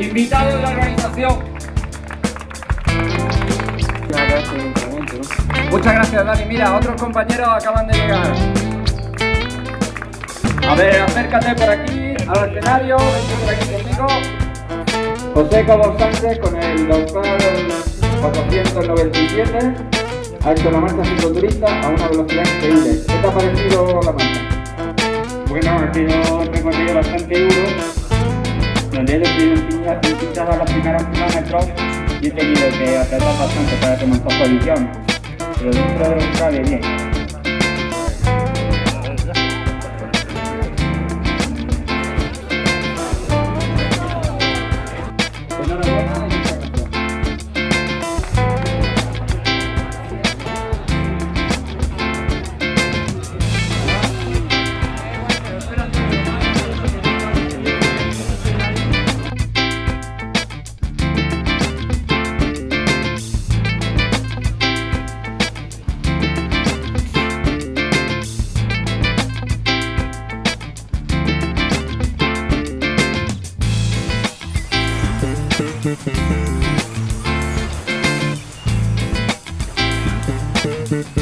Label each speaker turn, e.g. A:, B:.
A: Invitados de la organización. Muchas gracias, Dani. Mira, otros compañeros acaban de llegar. A ver, acércate por aquí al escenario, vente por aquí conmigo. José Cobo Sánchez con el Dorsal 497 ha hecho la marcha cicloturista a una velocidad increíble. ¿Qué te ha parecido la marcha?
B: Bueno, ha sido un recorrido bastante duro, donde he decidido pinchar a los primeros kilómetros y he tenido que apretar bastante para remontar posición, pero dentro de lo que cabe bien.
A: Enhorabuena y muchas gracias.
C: Thank you.